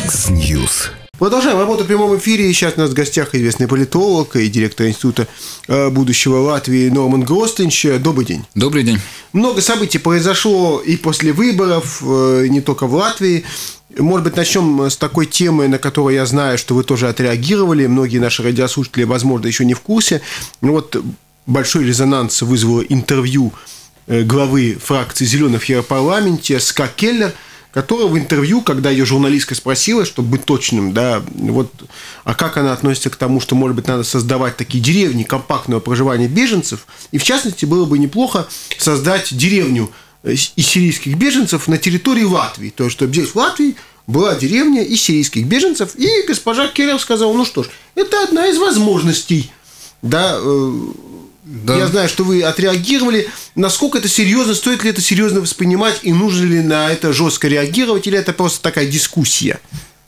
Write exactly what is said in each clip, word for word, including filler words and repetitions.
Яндекс.Ньюс. Продолжаем работу в прямом эфире. Сейчас у нас в гостях известный политолог и директор Института будущего Латвии Норман Гростинч. Добрый день. Добрый день. Много событий произошло и после выборов, не только в Латвии. Может быть, начнем с такой темы, на которую я знаю, что вы тоже отреагировали. Многие наши радиослушатели, возможно, еще не в курсе. Но вот большой резонанс вызвало интервью главы фракции «Зеленых» в Европарламенте Ска Келлер, которая в интервью, когда ее журналистка спросила, чтобы быть точным, да, вот, а как она относится к тому, что, может быть, надо создавать такие деревни компактного проживания беженцев, и, в частности, было бы неплохо создать деревню из сирийских беженцев на территории Латвии, то есть, чтобы здесь в Латвии была деревня из сирийских беженцев, и госпожа Келлер сказала, ну что ж, это одна из возможностей, да. Да. Я знаю, что вы отреагировали. Насколько это серьезно, стоит ли это серьезно воспринимать, и нужно ли на это жестко реагировать, или это просто такая дискуссия?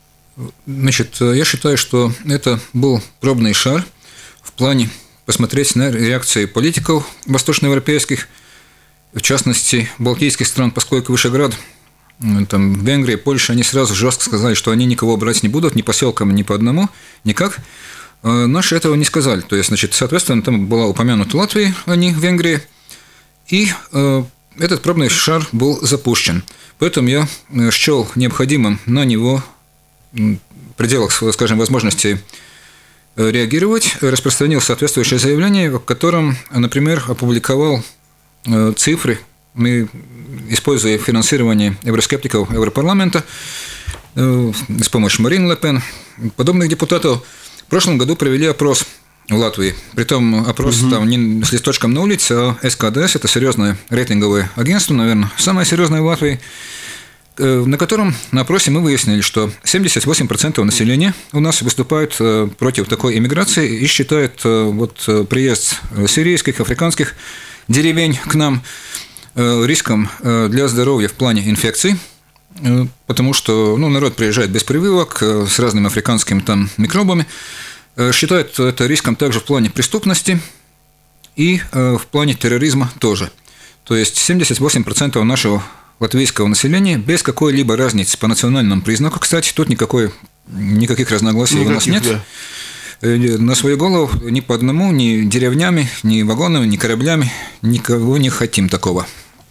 Значит, я считаю, что это был пробный шар в плане посмотреть на реакции политиков восточноевропейских, в частности, балтийских стран, поскольку Вышеград, там, Венгрия, Польша, они сразу жестко сказали, что они никого брать не будут, ни по селкам, ни по одному, никак. Наши этого не сказали. То есть, значит, соответственно, там была упомянута Латвия, а не Венгрия. И э, этот пробный шар был запущен. Поэтому я счел необходимым на него в пределах, скажем, возможностей реагировать, распространил соответствующее заявление, в котором, например, опубликовал цифры, мы, используя финансирование евроскептиков Европарламента э, с помощью Марины Ле Пен, подобных депутатов. В прошлом году провели опрос в Латвии. Притом опрос угу. там не с листочком на улице, а эс ка дэ эс, это серьезное рейтинговое агентство, наверное, самое серьезное в Латвии, на котором на опросе мы выяснили, что семьдесят восемь процентов населения у нас выступают против такой иммиграции и считают вот приезд сирийских, африканских деревень к нам риском для здоровья в плане инфекций. Потому что ну, народ приезжает без прививок с разными африканскими там микробами, считают это риском также в плане преступности и в плане терроризма тоже. То есть семьдесят восемь процентов нашего латвийского населения без какой-либо разницы по национальному признаку, кстати, тут никакой, никаких разногласий никаких, у нас нет, да. На свою голову ни по одному, ни деревнями, ни вагонами, ни кораблями никого не хотим такого.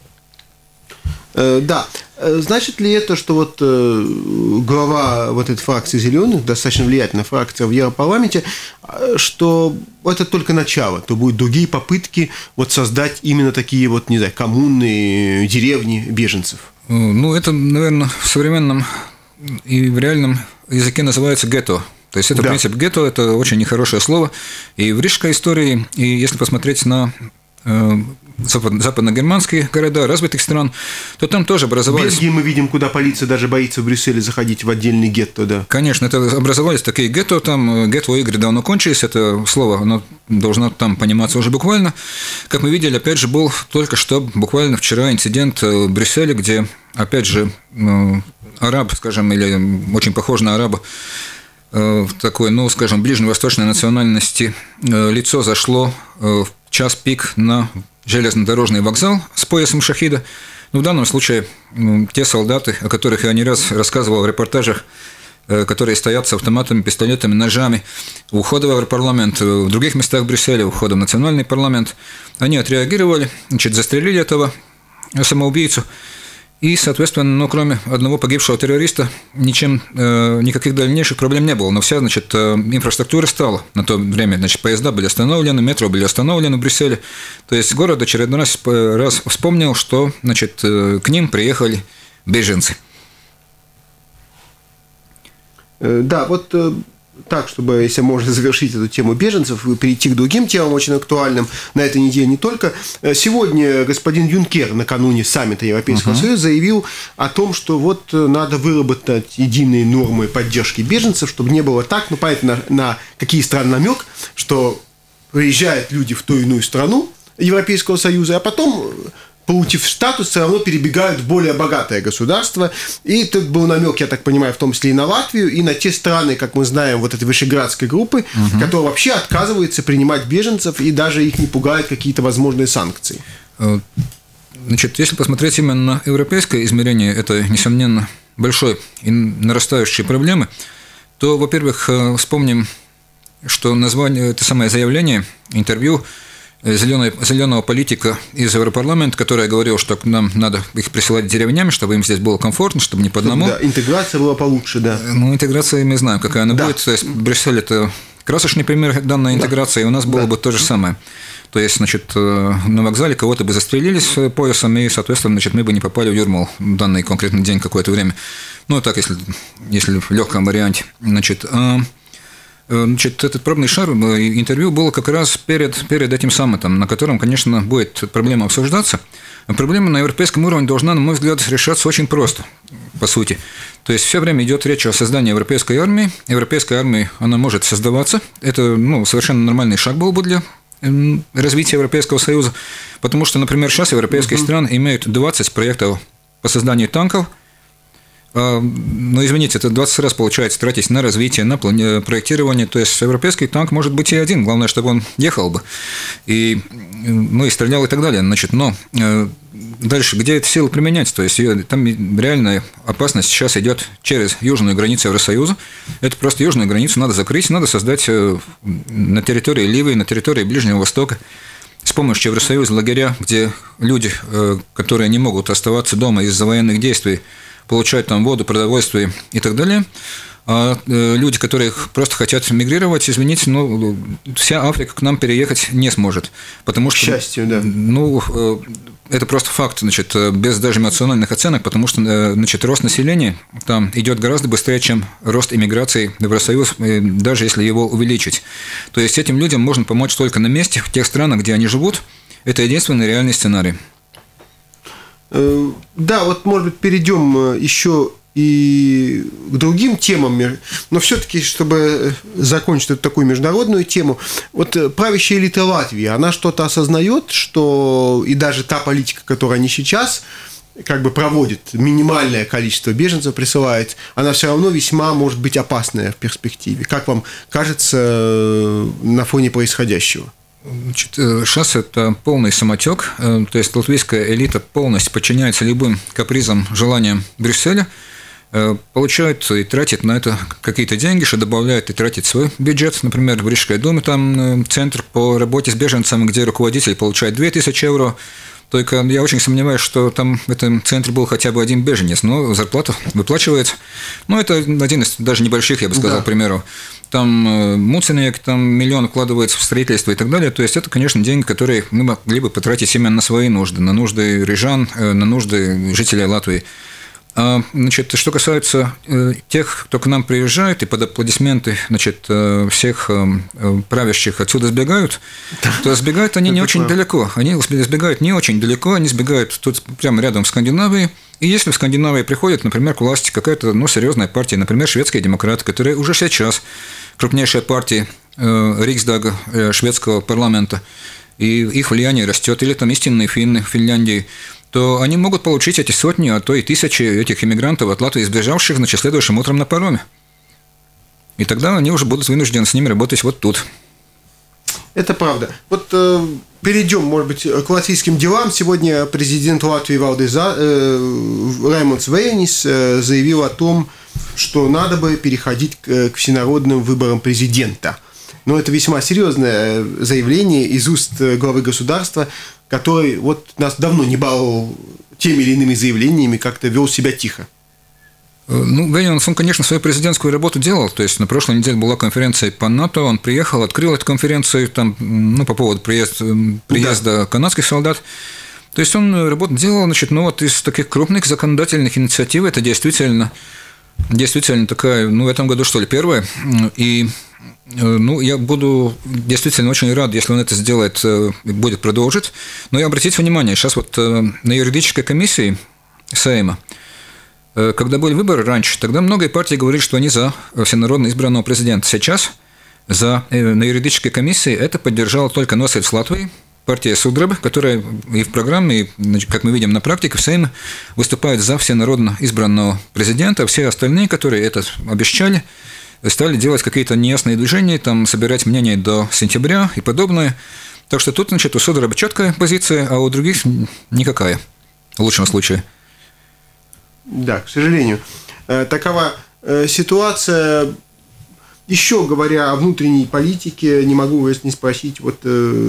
Да. Значит ли это, что вот глава вот этой фракции «Зеленых», достаточно влиятельная фракция в Европарламенте, что это только начало, то будут другие попытки вот создать именно такие вот, не знаю, коммуны, деревни беженцев? Ну, это, наверное, в современном и в реальном языке называется гетто. То есть это, да. В принципе, гетто – это очень нехорошее слово. И в рижской истории, и если посмотреть на западногерманские города развитых стран, то там тоже образовались... В Бельгии мы видим, куда полиция даже боится в Брюсселе заходить в отдельный гетто, да. Конечно, это образовались такие гетто, там гетто-игры давно кончились, это слово, оно должно там пониматься уже буквально. Как мы видели, опять же, был только что буквально вчера инцидент в Брюсселе, где, опять же, араб, скажем, или очень похож на араба, такой, ну, скажем, ближневосточной национальности лицо зашло в час пик на железнодорожный вокзал с поясом шахида. Ну, в данном случае те солдаты, о которых я не раз рассказывал в репортажах, которые стоят с автоматами, пистолетами, ножами у входа в Европарламент, в других местах Брюсселя, у входа в национальный парламент, они отреагировали, значит, застрелили этого самоубийцу. И, соответственно, ну, кроме одного погибшего террориста, ничем, э, никаких дальнейших проблем не было. Но вся, значит, инфраструктура стала на то время. Значит, поезда были остановлены, метро были остановлены в Брюсселе. То есть город очередной раз, раз вспомнил, что, значит, к ним приехали беженцы. Да, вот так, чтобы, если можно завершить эту тему беженцев и перейти к другим темам, очень актуальным на этой неделе не только. Сегодня господин Юнкер накануне саммита Европейского uh-huh. Союза заявил о том, что вот надо выработать единые нормы поддержки беженцев, чтобы не было так, ну, понятно, на, на какие страны намек, что приезжают люди в ту или иную страну Европейского Союза, а потом, получив статус, все равно перебегают в более богатое государство. И тут был намек, я так понимаю, в том числе и на Латвию, и на те страны, как мы знаем, вот этой Вышеградской группы, угу. которая вообще отказывается принимать беженцев, и даже их не пугают какие-то возможные санкции. Значит, если посмотреть именно на европейское измерение, это, несомненно, большой и нарастающей проблемы, то, во-первых, вспомним, что название, это самое заявление, интервью зеленого, зеленого политика из Европарламента, который говорил, что нам надо их присылать деревнями, чтобы им здесь было комфортно, чтобы не по одному. Да, интеграция была получше, да. Ну, интеграция, мы знаем, какая она да. будет. То есть, Брюссель – это красочный пример данной интеграции, да. и у нас было да. бы то же самое. То есть, значит, на вокзале кого-то бы застрелили с поясом, и, соответственно, значит, мы бы не попали в тюрьму в данный конкретный день какое-то время. Ну, так, если, если в легком варианте. Значит, Значит, этот пробный шар, интервью было как раз перед, перед этим саммитом, на котором, конечно, будет проблема обсуждаться. Проблема на европейском уровне должна, на мой взгляд, решаться очень просто, по сути. То есть, все время идет речь о создании европейской армии. Европейская армия, она может создаваться. Это ну, совершенно нормальный шаг был бы для развития Европейского Союза. Потому что, например, сейчас европейские uh-huh. страны имеют двадцать проектов по созданию танков. Но, извините, это двадцать раз получается тратить на развитие, на проектирование. То есть, европейский танк может быть и один. Главное, чтобы он ехал бы. И, ну, и стрелял и так далее. Значит, но дальше, где эти силы применять? То есть, там реальная опасность сейчас идет через южную границу Евросоюза. Это просто южную границу надо закрыть, надо создать на территории Ливии, на территории Ближнего Востока с помощью Евросоюза лагеря, где люди, которые не могут оставаться дома из-за военных действий, получать там воду, продовольствие и так далее. А люди, которые просто хотят мигрировать, извините, но вся Африка к нам переехать не сможет. Потому что, к счастью, да. Ну, это просто факт, значит, без даже эмоциональных оценок, потому что, значит, рост населения там идет гораздо быстрее, чем рост иммиграции в Евросоюз, даже если его увеличить. То есть этим людям можно помочь только на месте, в тех странах, где они живут. Это единственный реальный сценарий. Да, вот, может быть, перейдем еще и к другим темам, но все-таки, чтобы закончить эту такую международную тему, вот правящая элита Латвии, она что-то осознает, что и даже та политика, которую они сейчас как бы проводит, минимальное количество беженцев присылает, она все равно весьма может быть опасная в перспективе. Как вам кажется на фоне происходящего? Значит, сейчас это полный самотек, то есть латвийская элита полностью подчиняется любым капризам, желаниям Брюсселя, получает и тратит на это какие-то деньги, что добавляет и тратит свой бюджет. Например, в Рижской думе там центр по работе с беженцами, где руководитель получает две тысячи евро. Только я очень сомневаюсь, что там в этом центре был хотя бы один беженец, но зарплата выплачивается. Ну, это один из даже небольших, я бы сказал, да. к примеру. Там Муценек, там миллион вкладывается в строительство и так далее. То есть, это, конечно, деньги, которые мы могли бы потратить именно на свои нужды, на нужды рижан, на нужды жителей Латвии. А, значит, что касается тех, кто к нам приезжает и под аплодисменты, значит, всех правящих отсюда сбегают, то сбегают они не очень далеко. Они сбегают не очень далеко, они сбегают тут прямо рядом в Скандинавии. И если в Скандинавии приходит, например, к власти какая-то ну, серьезная партия, например, шведские демократы, которые уже сейчас крупнейшая партия Риксдага, шведского парламента, и их влияние растет, или там истинные финны в Финляндии, то они могут получить эти сотни, а то и тысячи этих иммигрантов от Латвии, сбежавших, значит, следующим утром на пароме. И тогда они уже будут вынуждены с ними работать вот тут. Это правда. Вот э, перейдем, может быть, к латвийским делам. Сегодня президент Латвии Валдис э, Раймондс Вейнис э, заявил о том, что надо бы переходить к, к всенародным выборам президента. Но это весьма серьезное заявление из уст главы государства, который вот нас давно не баловал теми или иными заявлениями, как-то вел себя тихо. Ну, Вейнис, он, конечно, свою президентскую работу делал. То есть, на прошлой неделе была конференция по НАТО, он приехал, открыл эту конференцию там, ну, по поводу приезд, приезда да. канадских солдат. То есть, он работу делал, значит, ну, вот из таких крупных законодательных инициатив это действительно, действительно такая, ну, в этом году, что ли, первая. И, ну, я буду действительно очень рад, если он это сделает и будет продолжить. Но и обратите внимание, сейчас вот на юридической комиссии Сейма, когда были выборы раньше, тогда многие партии говорили, что они за всенародно избранного президента. Сейчас за, на юридической комиссии это поддержала только Носельс Латвии, партия Судраб, которая и в программе, и, как мы видим на практике, в Сейме выступает за всенародно избранного президента, а все остальные, которые это обещали, стали делать какие-то неясные движения, там, собирать мнения до сентября и подобное. Так что тут, значит, у Судраба четкая позиция, а у других никакая, в лучшем случае. Да, к сожалению. Такова ситуация. Еще говоря о внутренней политике, не могу вас не спросить, вот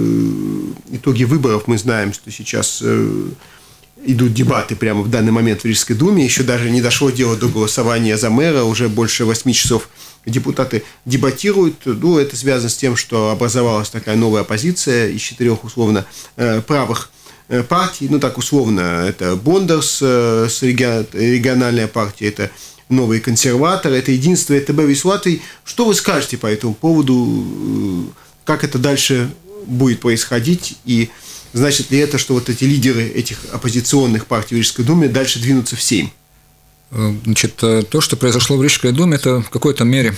итоги выборов мы знаем, что сейчас идут дебаты прямо в данный момент в Рижской думе, еще даже не дошло дело до голосования за мэра, уже больше восьми часов депутаты дебатируют. Ну, это связано с тем, что образовалась такая новая оппозиция из четырех условно правых партий, ну так условно, это Бондарс, региональная партия, это новые консерваторы, это единство ЭТБ Весь Латвии. Что вы скажете по этому поводу, как это дальше будет происходить, и значит ли это, что вот эти лидеры этих оппозиционных партий в Рижской думе дальше двинутся в Сейм? Значит, то, что произошло в Рижской думе, это в какой-то мере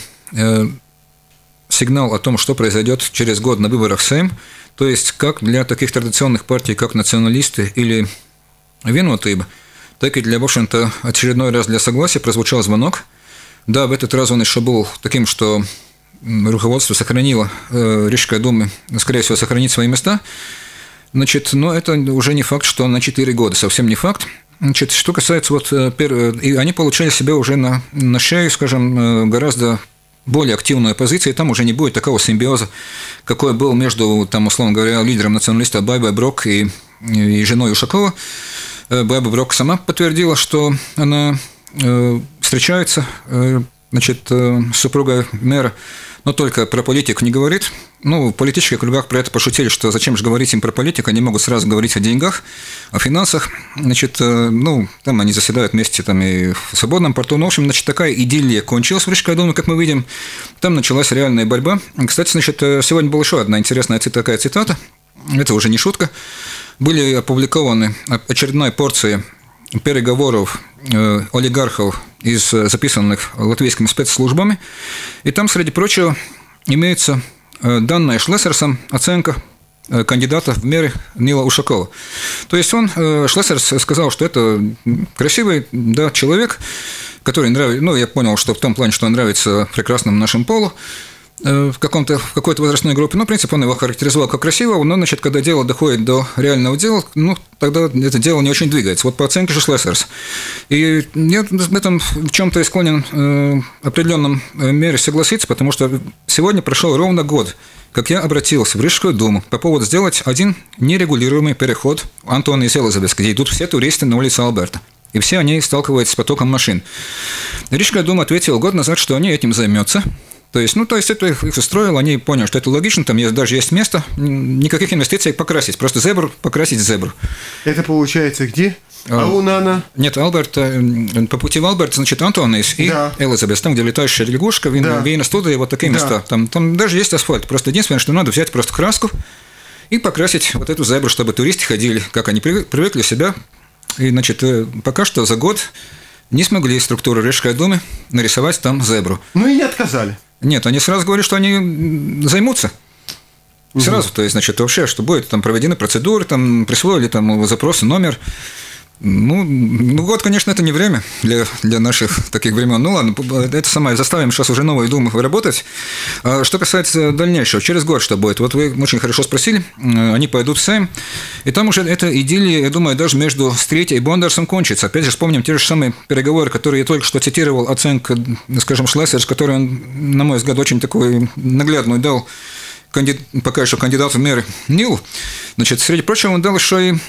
сигнал о том, что произойдет через год на выборах в Сейм. То есть, как для таких традиционных партий, как националисты или Венотыба, так и для, в общем-то, очередной раз для согласия прозвучал звонок. Да, в этот раз он еще был таким, что руководство сохранило э, Рижской думы, скорее всего, сохранить свои места. Значит, но это уже не факт, что на четыре года, совсем не факт. Значит, что касается вот, и они получали себя уже на, на шею, скажем, гораздо более активную позицию, и там уже не будет такого симбиоза, какой был между, там, условно говоря, лидером националиста Байбой Брок и, и женой Ушакова. Байба Брок сама подтвердила, что она э, встречается, э, значит, э, с супругой мэра, но только про политику не говорит. Ну, в политических кругах про это пошутили, что зачем же говорить им про политику, они могут сразу говорить о деньгах, о финансах. Значит, ну, там они заседают вместе там, и в Свободном порту. Ну, в общем, значит, такая идиллия кончилась в Рижской думе, как мы видим. Там началась реальная борьба. Кстати, значит, сегодня была еще одна интересная такая цитата. Это уже не шутка. Были опубликованы очередная порция переговоров олигархов из записанных латвийскими спецслужбами. И там, среди прочего, имеется данная Шлессерсом оценка кандидата в мэры Нила Ушакова. То есть он, Шлессерс, сказал, что это красивый, да, человек, который нравится, ну, я понял, что в том плане, что он нравится прекрасному нашему полу, в, каком-то, в какой-то возрастной группе. Ну, в принципе, он его характеризовал как красивого, но, значит, когда дело доходит до реального дела, ну, тогда это дело не очень двигается. Вот по оценке же Шлессерс. И я в этом в чем-то склонен э, в определенном мере согласиться, потому что сегодня прошел ровно год, как я обратился в Рижскую думу по поводу сделать один нерегулируемый переход Антона из Елизабес, где идут все туристы на улице Алберта. И все они сталкиваются с потоком машин. Рижская дума ответила год назад, что они этим займутся. То есть, ну, то есть это их устроило, они поняли, что это логично, там есть, даже есть место, никаких инвестиций покрасить, просто зебру покрасить зебру. Это получается где? Аунана? Нет, Алберт, по пути в Алберт, значит, Антонис и да. Элизабес, там, где летающая лягушка, Вейна да. студия, вот такие да. места. Там, там даже есть асфальт, просто единственное, что надо взять просто краску и покрасить вот эту зебру, чтобы туристы ходили, как они привыкли себя. И, значит, пока что за год не смогли структуры Рижской думы нарисовать там зебру. Ну и не отказали. Нет, они сразу говорят, что они займутся. Сразу, угу. То есть, значит, вообще, что будет, там проведены процедуры, там присвоили там запросы, номер. Ну, ну, год, конечно, это не время для, для наших таких времен. Ну, ладно, это самое, заставим сейчас уже новую думу работать. А что касается дальнейшего, через год что будет? Вот вы очень хорошо спросили, они пойдут в Сейм, и там уже эта идиллия, я думаю, даже между Стрите и Бондарсом кончится. Опять же, вспомним те же самые переговоры, которые я только что цитировал, оценка, скажем, Шлессерс, который он, на мой взгляд, очень такой наглядную дал, кандид... пока еще кандидат в мэры Нилу. Значит, среди прочего, он дал еще и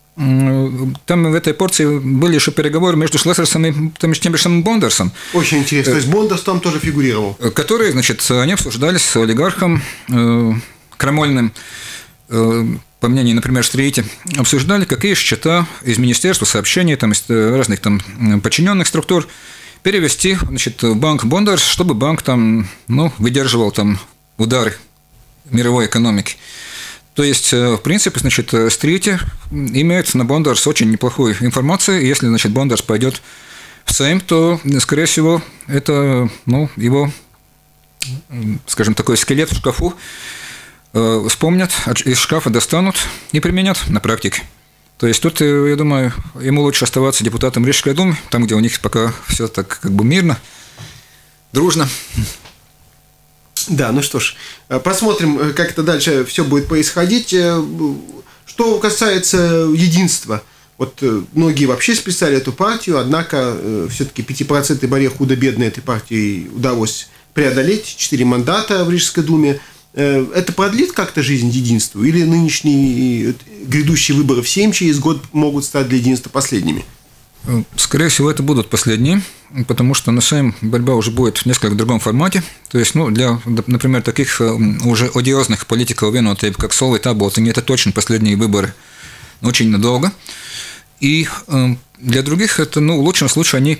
там в этой порции были еще переговоры между Шлессерсом и тем, тем же самым Бондарсом. Очень интересно. То есть Бондарс там тоже фигурировал. Которые, значит, они обсуждали с олигархом э, Крамольным, э, по мнению, например, Стрите, обсуждали, какие счета из Министерства сообщений, там, из разных там подчиненных структур перевести, значит, в банк Бондарс, чтобы банк там, ну, выдерживал там удары мировой экономики. То есть, в принципе, значит, Стрите имеет на Бондарс очень неплохую информацию. Если, значит, Бондарс пойдет в Сейм, то, скорее всего, это, ну, его, скажем, такой скелет в шкафу э, вспомнят, из шкафа достанут и применят на практике. То есть, тут, я думаю, ему лучше оставаться депутатом Рижской думы, там, где у них пока все так как бы мирно, дружно. Да, ну что ж, посмотрим, как это дальше все будет происходить. Что касается единства, Вот многие вообще списали эту партию, однако все-таки пятипроцентный барьер худо-бедно этой партии удалось преодолеть, четыре мандата в Рижской думе. Это продлит как-то жизнь единству? Или нынешние грядущие выборы в Сейм через год могут стать для единства последними? Скорее всего, это будут последние, потому что на Сейм борьба уже будет в несколько другом формате. То есть, ну, для, например, таких уже одиозных политиков Vienotība, как Solvit Taboliņi, это точно последние выборы очень надолго. И для других это, ну, в лучшем случае они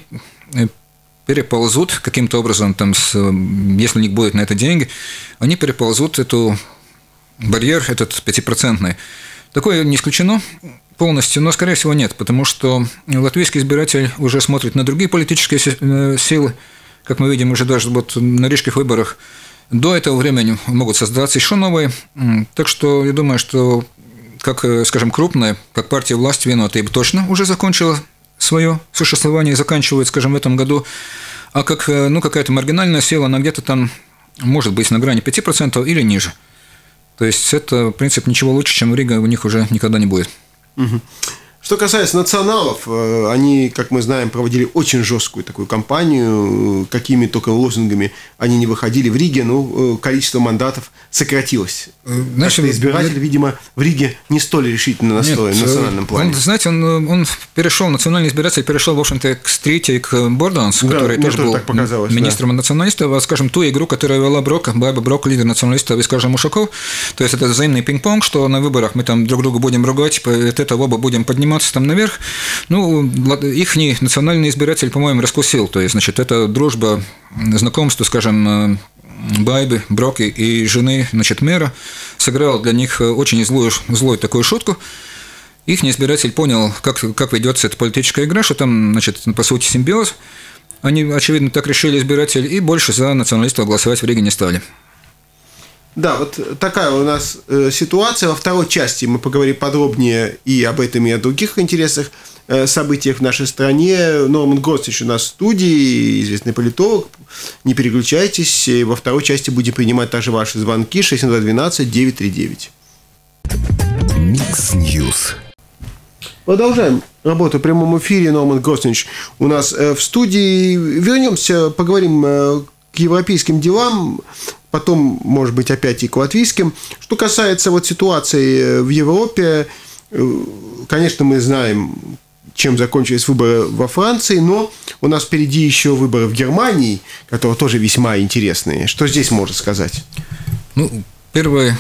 переползут каким-то образом, там, с, если у них будут на это деньги, они переползут эту барьер, этот пятипроцентный. Такое не исключено полностью, но, скорее всего, нет, потому что латвийский избиратель уже смотрит на другие политические силы, как мы видим уже даже вот на рижских выборах. До этого времени могут создаться еще новые, так что я думаю, что как, скажем, крупная, как партия власти Vienotība точно уже закончила свое существование и заканчивает, скажем, в этом году, а как, ну, какая-то маргинальная сила, она где-то там может быть на грани пяти процентов или ниже. То есть это, в принципе, ничего лучше, чем в Риге у них уже никогда не будет. Угу. Что касается националов, они, как мы знаем, проводили очень жесткую такую кампанию, какими только лозунгами они не выходили в Риге, но количество мандатов сократилось. Значит, избиратель, видимо, в Риге не столь решительно настроен в национальном плане. Он, знаете, он, он перешел, национальный избиратель перешел, в общем-то, к Стрите и к Борданс, да, который тоже был министром да. националистов, а, скажем, ту игру, которую вела Брок, Байба Брок, лидер националистов, и, скажем, Ушаков, то есть это взаимный пинг-понг, что на выборах мы там друг друга будем ругать, от этого оба будем подниматься там наверх. Ну, их национальный избиратель, по-моему, раскусил. То есть, значит, это дружба, знакомство, скажем, Байбы, Броки и жены, значит, мэра сыграл для них очень злую, злую такую шутку. Их избиратель понял, как, как ведется эта политическая игра, что там, значит, по сути, симбиоз. Они, очевидно, так решили избиратель, и больше за националистов голосовать в Риге не стали. Да, вот такая у нас э, ситуация. Во второй части мы поговорим подробнее и об этом, и о других интересах, э, событиях в нашей стране. Норман Горстич у нас в студии, известный политолог. Не переключайтесь. И во второй части будем принимать также ваши звонки шесть два один два девять три девять. Микс Ньюс. Продолжаем работу в прямом эфире. Норман Горстич у нас э, в студии. Вернемся, поговорим э, к европейским делам. Потом, может быть, опять и к латвийским. Что касается вот ситуации в Европе, конечно, мы знаем, чем закончились выборы во Франции, но у нас впереди еще выборы в Германии, которые тоже весьма интересные. Что здесь можно сказать? Ну, первое,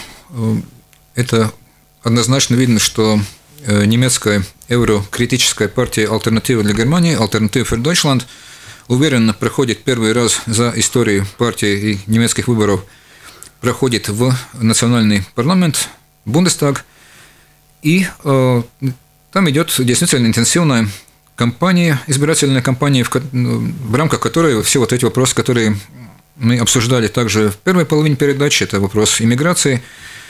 это однозначно видно, что немецкая еврокритическая партия «Альтернатива для Германии», «Альтернатива für Deutschland», уверенно проходит первый раз за историю партии и немецких выборов, проходит в национальный парламент, Бундестаг, и э, там идет действительно интенсивная кампания, избирательная кампания, в, в рамках которой все вот эти вопросы, которые мы обсуждали также в первой половине передачи, это вопрос иммиграции,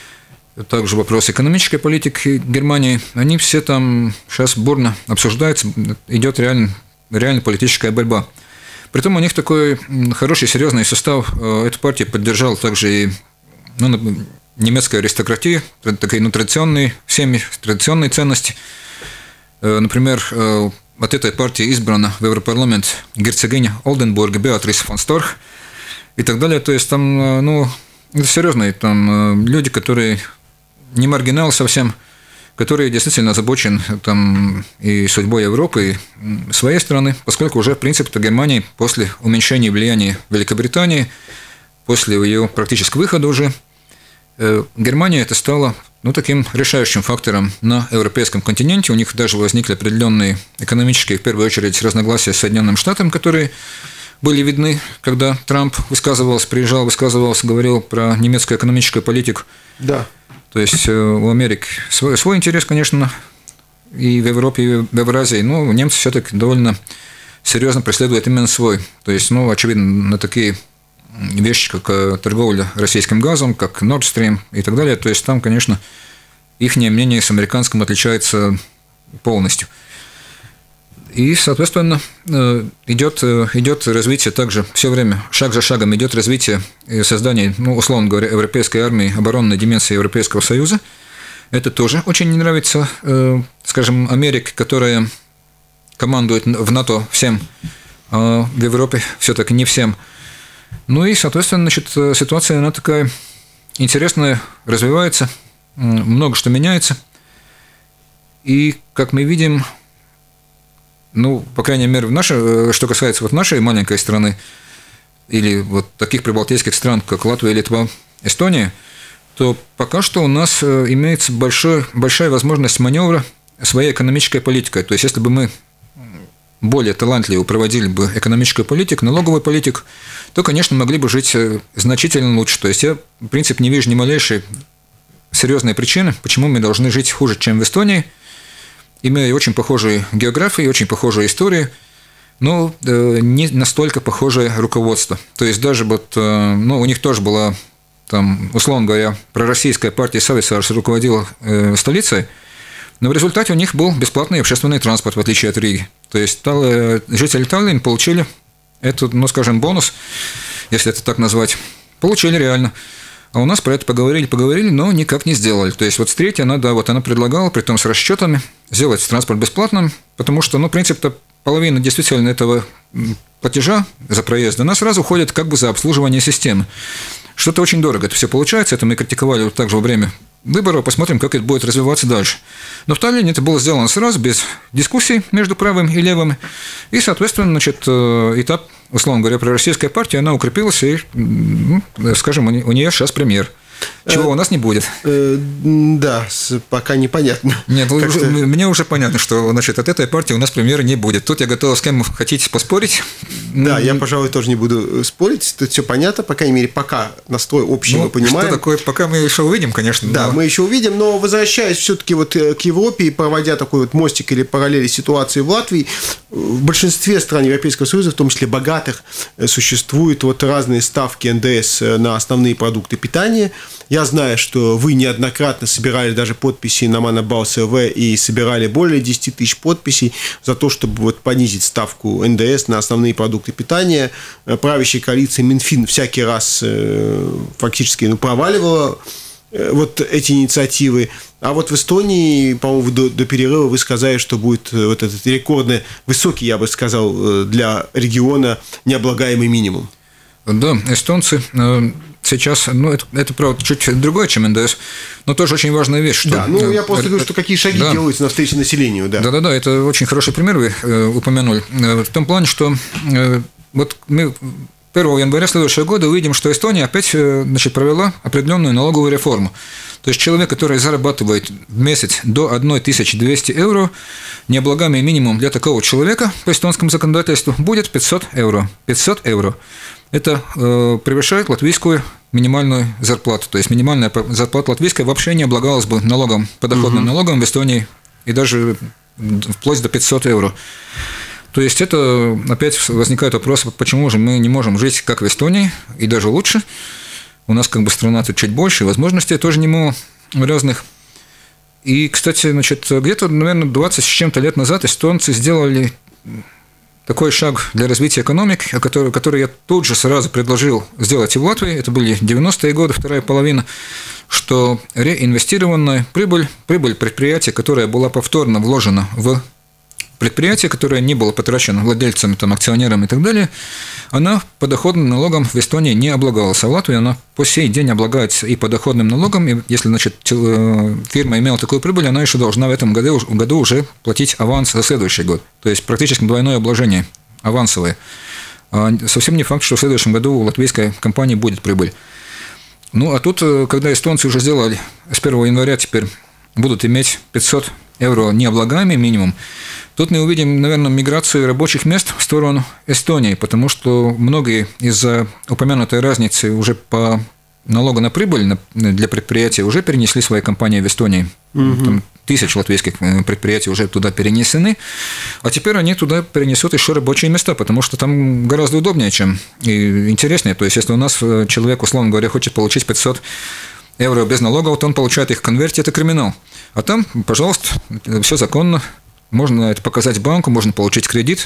также вопрос экономической политики Германии, они все там сейчас бурно обсуждаются, идет реально, реально политическая борьба. Притом у них такой хороший, серьезный состав. Эту партию поддержал также и ну, немецкая аристократия, такие ну, традиционные семьи, традиционные ценности. Например, от этой партии избрана в Европарламент герцогиня Олденбурга Беатрис фон Сторх и так далее. То есть там, ну, это серьезные там люди, которые не маргинал совсем, который действительно озабочен там, и судьбой Европы, и своей страны, поскольку уже, в принципе, Германия после уменьшения влияния Великобритании, после ее практического выхода уже, Германия это стала ну, таким решающим фактором на европейском континенте. У них даже возникли определенные экономические, в первую очередь, разногласия с Соединенным Штатом, которые были видны, когда Трамп высказывался, приезжал, высказывался, говорил про немецкую экономическую политику. Да. То есть у Америки свой, свой интерес, конечно, и в Европе, и в Евразии, но немцы все-таки довольно серьезно преследуют именно свой. То есть, ну, очевидно, на такие вещи, как торговля российским газом, как Nord Stream и так далее, то есть там, конечно, их мнение с американским отличается полностью. И, соответственно, идет, идет развитие также все время, шаг за шагом идет развитие и создание, ну, условно говоря, европейской армии, оборонной дименсии Европейского Союза. Это тоже очень не нравится, скажем, Америке, которая командует в НАТО всем, а в Европе все-таки не всем. Ну и, соответственно, значит, ситуация, она такая интересная, развивается, много что меняется. И, как мы видим, ну, по крайней мере, в нашей, что касается вот нашей маленькой страны, или вот таких прибалтийских стран, как Латвия, Литва, Эстония, то пока что у нас имеется большой, большая возможность маневра своей экономической политикой. То есть, если бы мы более талантливо проводили бы экономическую политику, налоговую политику, то, конечно, могли бы жить значительно лучше. То есть, я, в принципе, не вижу ни малейшей серьезной причины, почему мы должны жить хуже, чем в Эстонии, имея очень похожие географии, очень похожие истории, но не настолько похожее руководство. То есть, даже вот, ну, у них тоже была, там, условно говоря, пророссийская партия Сависарс руководила э, столицей, но в результате у них был бесплатный общественный транспорт, в отличие от Риги. То есть, жители Таллина получили этот, ну, скажем, бонус, если это так назвать, получили реально. А у нас про это поговорили, поговорили, но никак не сделали. То есть, вот с третьей она, да, вот она предлагала, при том с расчетами, сделать транспорт бесплатным, потому что, ну, принцип-то половина действительно этого платежа за проезд, она сразу уходит как бы за обслуживание системы. Что-то очень дорого это все получается, это мы критиковали вот также во время выборов, посмотрим, как это будет развиваться дальше. Но в Таллине это было сделано сразу, без дискуссий между правым и левым, и, соответственно, значит, этап, условно говоря, пророссийская партия, она укрепилась, и, ну, скажем, у нее сейчас премьер. Чего у нас не будет. Да, пока непонятно. Нет, уже, мне уже понятно, что, значит, от этой партии у нас премьера не будет. Тут я готов с кем хотите поспорить. Да, я, пожалуй, тоже не буду спорить. Тут все понятно, по крайней мере, пока настрой общий, ну, мы понимаем. Что такое, пока мы еще увидим, конечно. Да, но... мы еще увидим, но возвращаясь все-таки вот к Европе и проводя такой вот мостик или параллели ситуации в Латвии, в большинстве стран Европейского Союза, в том числе богатых, существуют вот разные ставки эн дэ эс на основные продукты питания. Я знаю, что вы неоднократно собирали даже подписи на Манабаус эл ви и собирали более десять тысяч подписей за то, чтобы вот понизить ставку эн дэ эс на основные продукты питания. Правящая коалиция Минфин всякий раз фактически ну, проваливала вот эти инициативы. А вот в Эстонии, по-моему, до, до перерыва вы сказали, что будет вот этот рекордно высокий, я бы сказал, для региона необлагаемый минимум. Да, эстонцы сейчас, ну, это, это правда, чуть другое, чем эн дэ эс, но тоже очень важная вещь. Что, да, ну, я просто говорю, что какие шаги да. делаются навстречу населению. Да. Да-да-да, это очень хороший пример вы э, упомянули. В том плане, что э, вот мы первого января следующего года увидим, что Эстония опять э, значит, провела определенную налоговую реформу. То есть, человек, который зарабатывает в месяц до тысячи двухсот евро, необлагаемый минимум для такого человека по эстонскому законодательству будет пятьсот евро. пятьсот евро. Это э, превышает латвийскую минимальную зарплату. То есть, минимальная зарплата латвийская вообще не облагалась бы налогом, подоходным угу. налогом в Эстонии, и даже вплоть до пятьсот евро. То есть, это опять возникает вопрос, почему же мы не можем жить как в Эстонии, и даже лучше. У нас как бы страна тут чуть больше, возможностей тоже немало разных. И, кстати, значит, где-то, наверное, двадцать с чем-то лет назад эстонцы сделали такой шаг для развития экономики, который, который я тут же сразу предложил сделать и в Латвии, это были девяностые годы, вторая половина, что реинвестированная прибыль, прибыль предприятия, которая была повторно вложена в предприятие, которое не было потрачено владельцами, там, акционерами и так далее, она подоходным налогом в Эстонии не облагалась, а в Латвии она по сей день облагается и подоходным налогом, и если, значит, фирма имела такую прибыль, она еще должна в этом году, году уже платить аванс за следующий год, то есть практически двойное обложение авансовое. А совсем не факт, что в следующем году у латвийской компании будет прибыль. Ну, а тут, когда эстонцы уже сделали с первого января теперь будут иметь пятьсот евро необлагаемый минимум, тут мы увидим, наверное, миграцию рабочих мест в сторону Эстонии, потому что многие из-за упомянутой разницы уже по налогу на прибыль для предприятия уже перенесли свои компании в Эстонии. Угу. Там тысячи латвийских предприятий уже туда перенесены, а теперь они туда перенесут еще рабочие места, потому что там гораздо удобнее, чем и интереснее. То есть, если у нас человек, условно говоря, хочет получить пятьсот евро без налога, вот он получает их в конверте, это криминал. А там, пожалуйста, все законно, можно это показать банку, можно получить кредит,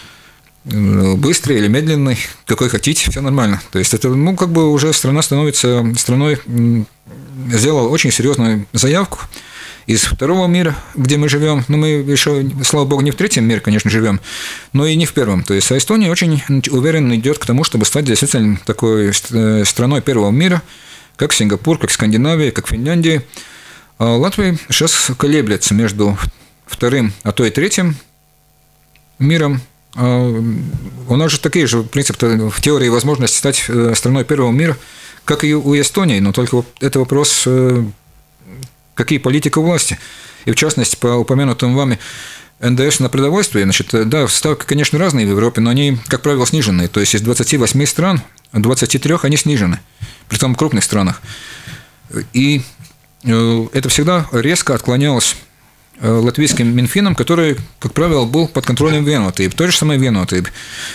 быстрый или медленный, какой хотите, все нормально. То есть, это, ну, как бы уже страна становится страной, сделала очень серьезную заявку из второго мира, где мы живем. Но мы еще, слава богу, не в третьем мире, конечно, живем, но и не в первом. То есть а Эстония очень уверенно идет к тому, чтобы стать действительно такой страной первого мира, как Сингапур, как Скандинавия, как Финляндия. А Латвия сейчас колеблется между вторым, а то и третьим миром. У нас же такие же, в принципе, в теории возможности стать страной первого мира, как и у Эстонии, но только это вопрос, какие политики у власти. И в частности, по упомянутым вами эн дэ эс на продовольствие, значит, да, ставки, конечно, разные в Европе, но они, как правило, снижены. То есть из двадцати восьми стран, двадцати трёх они снижены, при том в крупных странах. И это всегда резко отклонялось латвийским Минфином, который, как правило, был под контролем Венуатыб, той же самой Венуатыб.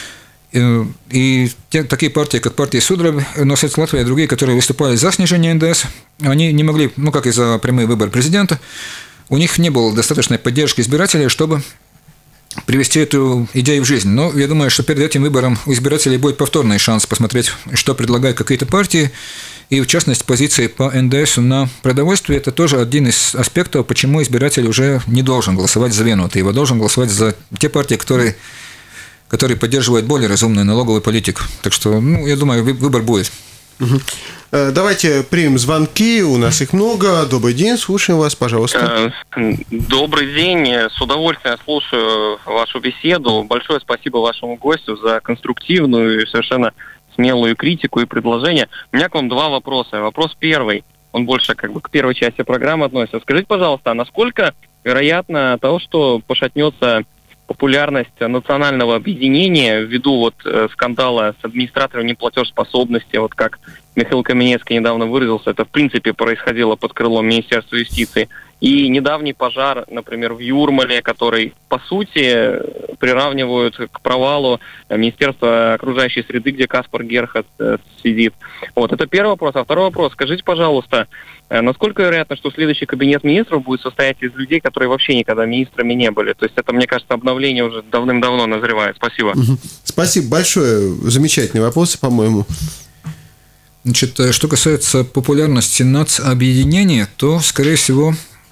И те, такие партии, как партия Судраб, Nosētas Latvija и другие, которые выступали за снижение эн дэ эс, они не могли, ну, как и за прямой выбор президента, у них не было достаточной поддержки избирателей, чтобы привести эту идею в жизнь. Но я думаю, что перед этим выбором у избирателей будет повторный шанс посмотреть, что предлагают какие-то партии. И, в частности, позиции по эн дэ эс на продовольствие – это тоже один из аспектов, почему избиратель уже не должен голосовать за Венуатыб, его должен голосовать за те партии, которые, которые поддерживают более разумную налоговую политику. Так что, ну, я думаю, выбор будет. Угу. Давайте примем звонки, у нас их много. Добрый день, слушаем вас, пожалуйста. Добрый день, с удовольствием слушаю вашу беседу. Большое спасибо вашему гостю за конструктивную и совершенно смелую критику и предложения. У меня к вам два вопроса. Вопрос первый, он больше как бы к первой части программы относится. Скажите, пожалуйста, а насколько вероятно того, что пошатнется популярность национального объединения ввиду вот э, скандала с администратором неплатежеспособности, вот как Михаил Каменецкий недавно выразился, это в принципе происходило под крылом Министерства юстиции, и недавний пожар, например, в Юрмале, который, по сути, приравнивают к провалу Министерства окружающей среды, где Каспар Герхард э, сидит. Вот, это первый вопрос. А второй вопрос. Скажите, пожалуйста, э, насколько вероятно, что следующий кабинет министров будет состоять из людей, которые вообще никогда министрами не были? То есть это, мне кажется, обновление уже давным-давно назревает. Спасибо. Угу. Спасибо большое. Замечательные вопросы, по-моему. Значит, что касается популярности нацобъединения, то, скорее всего,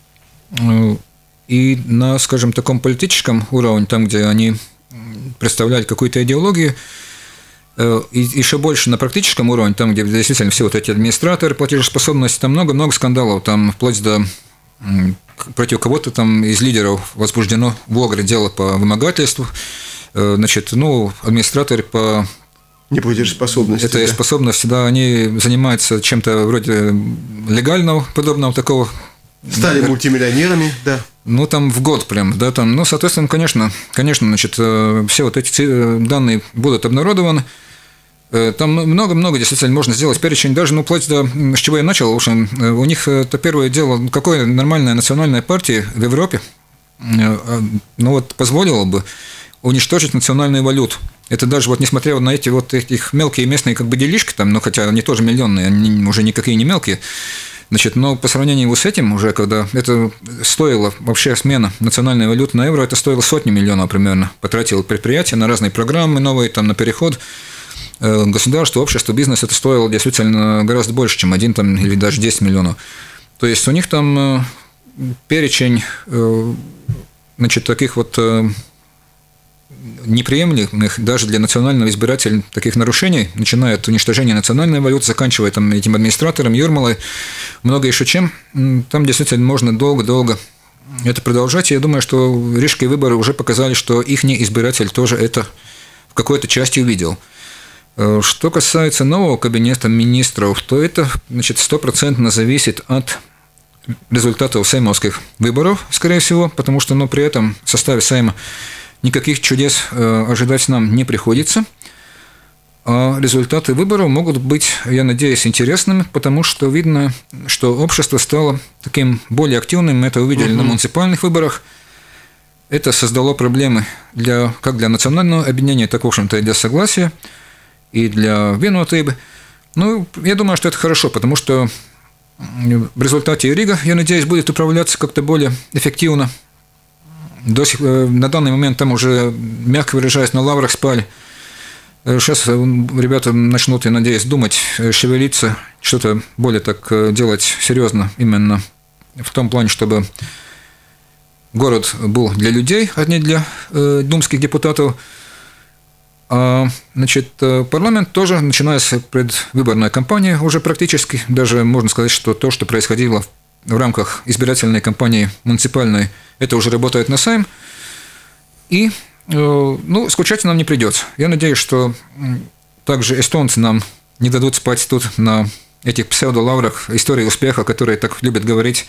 и на, скажем, таком политическом уровне, там, где они представляют какую-то идеологию, и еще больше на практическом уровне, там, где действительно все вот эти администраторы, платежеспособность, там много-много скандалов, там вплоть до против кого-то там из лидеров возбуждено в Огре дело по вымогательству, значит, ну, администраторы по неплатежеспособности. Это да. способность, да, они занимаются чем-то вроде легального, подобного такого. Стали мультимиллионерами, да. Ну, там в год прям, да, там, ну, соответственно, конечно, конечно, значит, все вот эти данные будут обнародованы. Там много-много действительно можно сделать перечень, даже, ну, вплоть до, с чего я начал, в общем, у них это первое дело, какое нормальная национальная партия в Европе, ну, вот, позволила бы уничтожить национальную валюту. Это даже вот несмотря на эти вот их мелкие местные как бы делишки, там, ну, хотя они тоже миллионные, они уже никакие не мелкие, значит, но по сравнению с этим уже, когда это стоило вообще смена национальной валюты на евро, это стоило сотни миллионов примерно, потратило предприятие на разные программы новые, там, на переход государства, общества, бизнес, это стоило действительно гораздо больше, чем один там, или даже десять миллионов. То есть у них там перечень, значит, таких вот неприемлемых даже для национального избирателя таких нарушений, начиная от уничтожения национальной валюты, заканчивая там этим администратором Юрмалой, много еще чем, там действительно можно долго-долго это продолжать. И я думаю, что рижские выборы уже показали, что их избиратель тоже это в какой-то части увидел. Что касается нового кабинета министров, то это, значит, стопроцентно зависит от результатов сеймовских выборов, скорее всего, потому что, ну, при этом в составе Сейма никаких чудес ожидать нам не приходится. А результаты выборов могут быть, я надеюсь, интересными, потому что видно, что общество стало таким более активным. Мы это увидели угу. на муниципальных выборах. Это создало проблемы для, как для национального объединения, так, в общем-то, и для согласия, и для Венуатыб. Ну, я думаю, что это хорошо, потому что в результате Рига, я надеюсь, будет управляться как-то более эффективно. До сих, на данный момент там уже, мягко выражаясь, на лаврах спали. Сейчас ребята начнут, я надеюсь, думать, шевелиться, что-то более так делать серьезно именно в том плане, чтобы город был для людей, а не для э, думских депутатов. А, значит, парламент тоже, начиная с предвыборной кампании уже практически, даже можно сказать, что то, что происходило в рамках избирательной кампании муниципальной, это уже работает на Сейм. И, ну, скучать нам не придется. Я надеюсь, что также эстонцы нам не дадут спать тут на этих псевдолаврах истории успеха, которые так любят говорить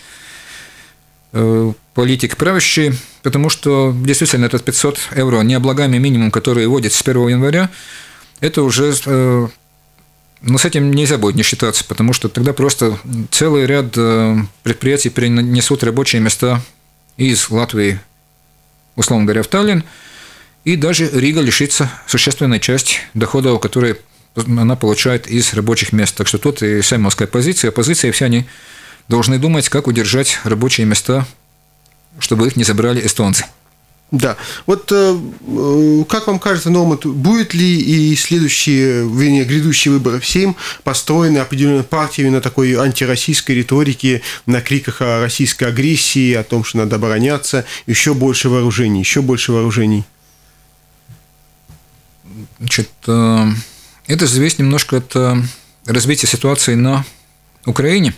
политик правящий, потому что действительно этот пятьсот евро, необлагаемый минимум, который вводится с первого января, это уже, ну, с этим нельзя будет не считаться, потому что тогда просто целый ряд предприятий перенесут рабочие места из Латвии, условно говоря, в Таллин, и даже Рига лишится существенной части доходов, которые она получает из рабочих мест. Так что тут и сеймовская позиция, оппозиция, все они должны думать, как удержать рабочие места, чтобы их не забрали эстонцы. Да. Вот э, как вам кажется, Норман, будет ли и следующие, вернее, грядущие выборы в Сейм построены определенной партией на такой антироссийской риторике, на криках о российской агрессии, о том, что надо обороняться, еще больше вооружений, еще больше вооружений? Значит, э, это зависит немножко от э, развития ситуации на Украине.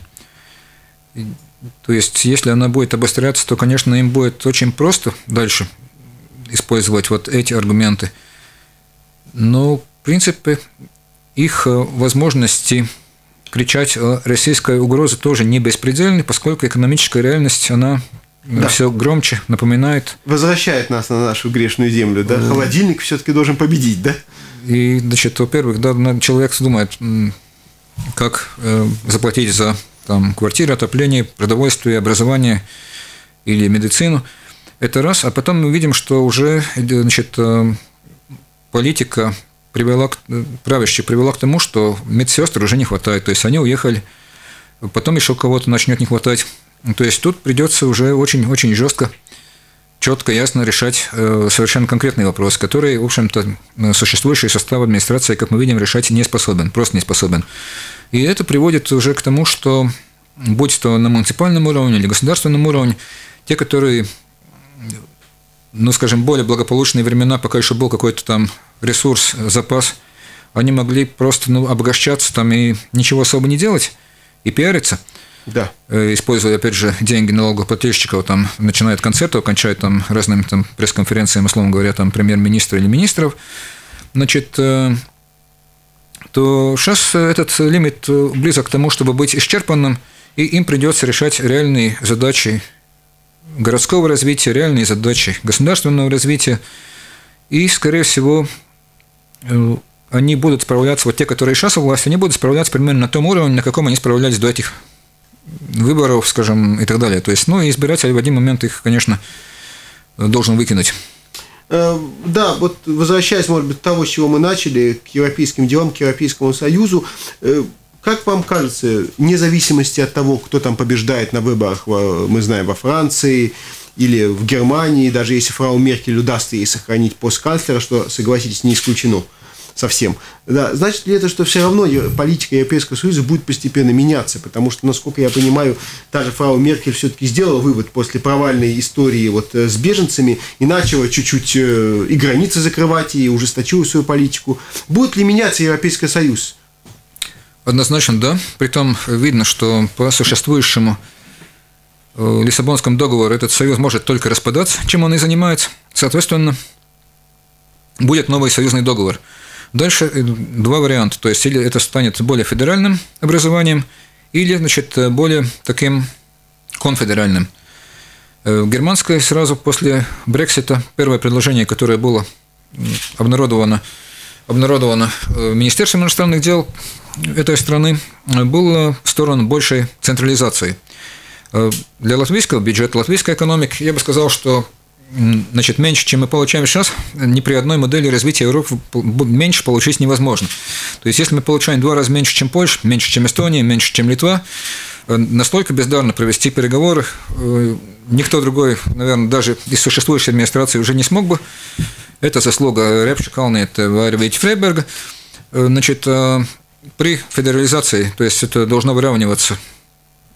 То есть, если она будет обостряться, то, конечно, им будет очень просто дальше использовать вот эти аргументы. Но, в принципе, их возможности кричать о российской угрозе тоже не беспредельны, поскольку экономическая реальность, она да. все громче напоминает. Возвращает нас на нашу грешную землю, да? Холодильник все-таки должен победить, да? И, значит, во-первых, да, человек думает, как заплатить за там, квартиры, отопление, продовольствие, образование или медицину. Это раз. А потом мы видим, что уже, значит, политика привела к, правящая привела к тому, что медсестр уже не хватает. То есть они уехали, потом еще кого-то начнет не хватать. То есть тут придется уже очень-очень жестко, четко, ясно решать совершенно конкретный вопрос, который, в общем-то, существующий состав администрации, как мы видим, решать не способен, просто не способен. И это приводит уже к тому, что, будь то на муниципальном уровне или государственном уровне, те, которые, ну, скажем, более благополучные времена, пока еще был какой-то там ресурс, запас, они могли просто, ну, обогащаться там и ничего особо не делать, и пиариться, да. используя, опять же, деньги налогоплательщиков, там, начиная от концертов, кончая там разными там пресс-конференциями, условно говоря, там, премьер-министра или министров, значит, то сейчас этот лимит близок к тому, чтобы быть исчерпанным, и им придется решать реальные задачи городского развития, реальные задачи государственного развития, и, скорее всего, они будут справляться, вот те, которые сейчас у власти, они будут справляться примерно на том уровне, на каком они справлялись до этих выборов, скажем, и так далее. То есть, ну, избиратель в один момент их, конечно, должен выкинуть. Да, вот возвращаясь, может быть, от того, с чего мы начали, к европейским делам, к Европейскому Союзу, как вам кажется, вне зависимости от того, кто там побеждает на выборах, мы знаем, во Франции или в Германии, даже если фрау Меркель удастся ей сохранить пост канцлера, что, согласитесь, не исключено совсем, да, значит ли это, что все равно политика Европейского Союза будет постепенно меняться? Потому что, насколько я понимаю, та же фрау Меркель все-таки сделала вывод после провальной истории вот с беженцами и начала чуть-чуть и границы закрывать, и ужесточила свою политику. Будет ли меняться Европейский Союз? Однозначно, да. Притом видно, что по существующему Лиссабонскому договору этот союз может только распадаться, чем он и занимается. Соответственно, будет новый союзный договор. Дальше два варианта. То есть, или это станет более федеральным образованием, или, значит, более таким конфедеральным. Германское сразу после Брексита первое предложение, которое было обнародовано, обнародовано Министерством иностранных дел этой страны, было в сторону большей централизации. Для латвийского бюджета, латвийской экономики, я бы сказал, что, значит, меньше, чем мы получаем сейчас, ни при одной модели развития Европы меньше получить невозможно. То есть, если мы получаем в два раза меньше, чем Польша, меньше, чем Эстония, меньше, чем Литва, настолько бездарно провести переговоры никто другой, наверное, даже из существующей администрации уже не смог бы. Это заслуга Репшикалны, это Вайрвейч Фрейберга. Значит, при федерализации, то есть это должно выравниваться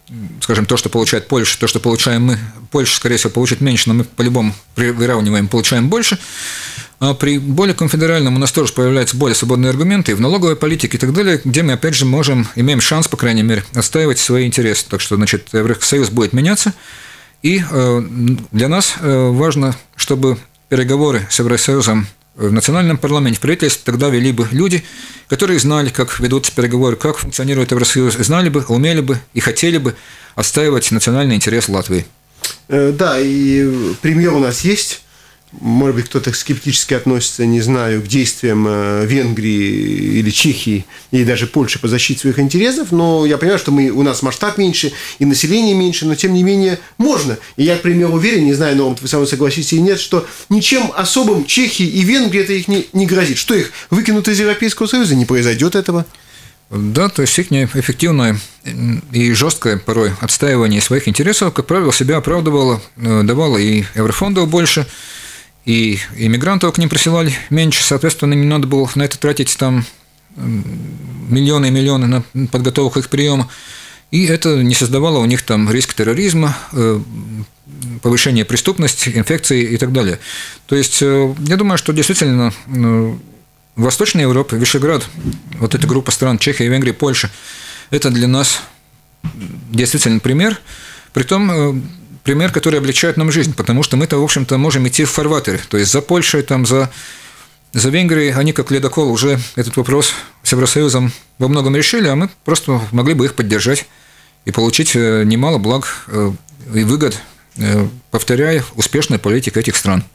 скажем, то, что получает Польша, то, что получаем мы, Польша, скорее всего, получит меньше, но мы по-любому выравниваем, получаем больше. А при более конфедеральном у нас тоже появляются более свободные аргументы и в налоговой политике и так далее, где мы, опять же, можем, имеем шанс, по крайней мере, отстаивать свои интересы. Так что, значит, Евросоюз будет меняться, и для нас важно, чтобы переговоры с Евросоюзом в национальном парламенте, в правительстве тогда вели бы люди, которые знали, как ведутся переговоры, как функционирует Евросоюз, знали бы, умели бы и хотели бы отстаивать национальный интерес Латвии. Да, и пример у нас есть. Может быть, кто-то скептически относится, не знаю, к действиям Венгрии или Чехии, или даже Польши по защите своих интересов, но я понимаю, что мы, у нас масштаб меньше, и население меньше, но тем не менее можно. И я, к примеру, уверен, не знаю, Норман, вы со мной согласитесь или нет, что ничем особым Чехии и Венгрии это их не, не грозит. Что их выкинут из Европейского Союза, не произойдет этого. Да, то есть их эффективное и жесткое порой отстаивание своих интересов, как правило, себя оправдывало, давало и еврофондов больше, и иммигрантов к ним присылали меньше, соответственно, им надо было на это тратить там миллионы и миллионы на подготовку их приема, и это не создавало у них там риск терроризма, повышения преступности, инфекции и так далее. То есть, я думаю, что действительно в Восточной Европе, Вишеград, вот эта группа стран, Чехия, Венгрия, Польша, это для нас действительно пример, притом пример, который облегчает нам жизнь, потому что мы-то, в общем-то, можем идти в фарватере. То есть за Польшей, там, за, за Венгрией, они как ледокол уже этот вопрос с Евросоюзом во многом решили, а мы просто могли бы их поддержать и получить немало благ и выгод, повторяя успешную политику этих стран.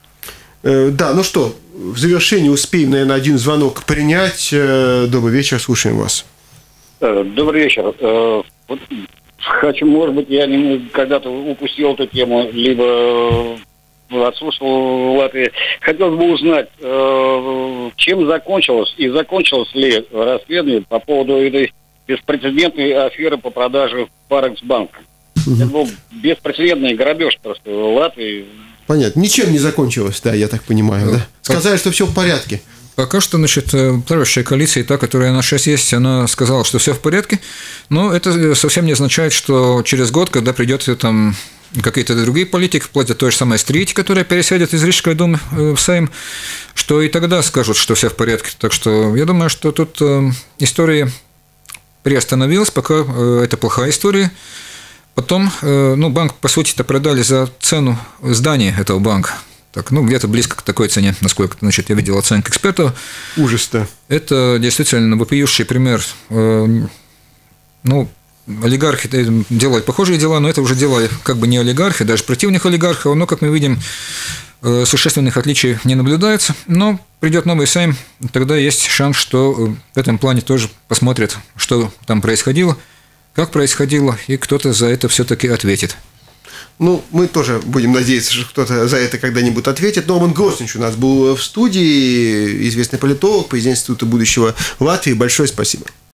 Да, ну что, в завершении успеем, наверное, один звонок принять. Добрый вечер, слушаем вас. Добрый вечер. Хочу, может быть, я не, когда-то упустил эту тему, либо отсутствовал в Латвии. Хотелось бы узнать, чем закончилось и закончилось ли расследование по поводу этой беспрецедентной аферы по продаже Парексбанка. Угу. Это был беспрецедентный грабеж просто в Латвии. Понятно. Ничем не закончилось, да, я так понимаю, ну, да? Сказали, что все в порядке. Пока что, значит, правящая коалиция, та, которая у нас сейчас есть, она сказала, что все в порядке, но это совсем не означает, что через год, когда придет там какие-то другие политики, вплоть до той же самой Стрити, которая пересядет из Рижской думы в Сейм, что и тогда скажут, что все в порядке. Так что я думаю, что тут история приостановилась, пока это плохая история. Потом, ну, банк, по сути-то, продали за цену здания этого банка. Так, ну, где-то близко к такой цене, насколько, значит, я видел оценки экспертов. Ужас-то. Это действительно вопиющий пример. Ну, олигархи делают похожие дела, но это уже дела как бы не олигархи, даже противник олигархов, но, как мы видим, существенных отличий не наблюдается. Но придет новый Сейм, тогда есть шанс, что в этом плане тоже посмотрят, что там происходило, как происходило, и кто-то за это все-таки ответит. Ну, мы тоже будем надеяться, что кто-то за это когда-нибудь ответит. Норман Гроснич у нас был в студии, известный политолог, президент Института будущего Латвии. Большое спасибо.